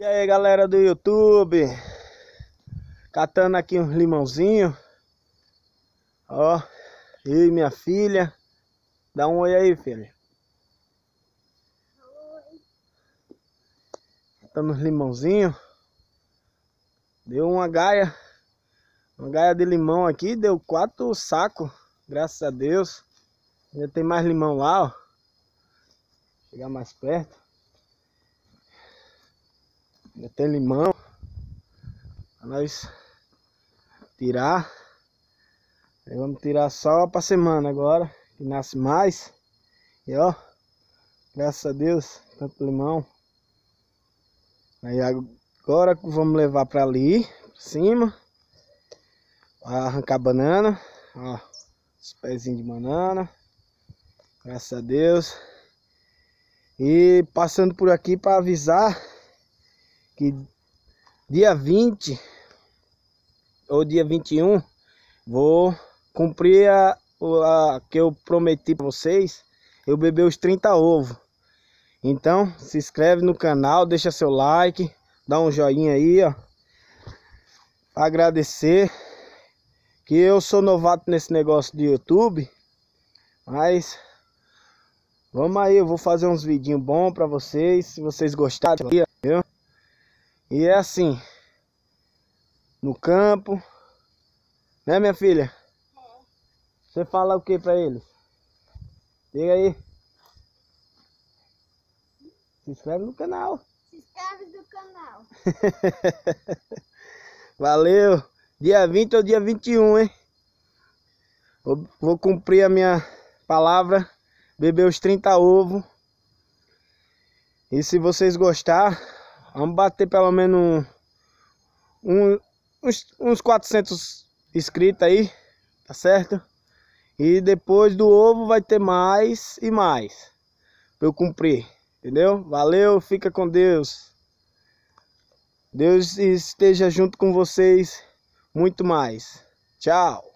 E aí, galera do YouTube, catando aqui uns limãozinhos. Ó, eu e minha filha. Dá um oi aí, filha. Oi. Catando uns limãozinhos. Deu uma gaia de limão aqui, deu 4 sacos, graças a Deus. Ainda tem mais limão lá, ó. Chegar mais perto. Ainda tem limão pra nós tirar. Aí vamos tirar só pra semana agora, que nasce mais. E ó, graças a Deus, tanto limão. Aí agora vamos levar pra ali, pra cima. Vai arrancar banana, ó, os pezinhos de banana. Graças a Deus. E passando por aqui para avisar que dia 20 ou dia 21 vou cumprir a que eu prometi para vocês. Eu beber os 30 ovos. Então se inscreve no canal, deixa seu like, dá um joinha aí, ó, pra agradecer. Que eu sou novato nesse negócio de YouTube, mas vamos aí, eu vou fazer uns vidinhos bons pra vocês, se vocês gostarem, viu? E é assim, no campo, né, minha filha? Você fala o que pra eles? Diga aí. Se inscreve no canal. Se inscreve no canal. Valeu. Dia 20 ou dia 21, hein? Vou cumprir a minha palavra. Beber os 30 ovos. E se vocês gostar, vamos bater pelo menos uns 400 inscritos aí, tá certo? E depois do ovo vai ter mais e mais pra eu cumprir, entendeu? Valeu, fica com Deus. Deus esteja junto com vocês muito mais. Tchau.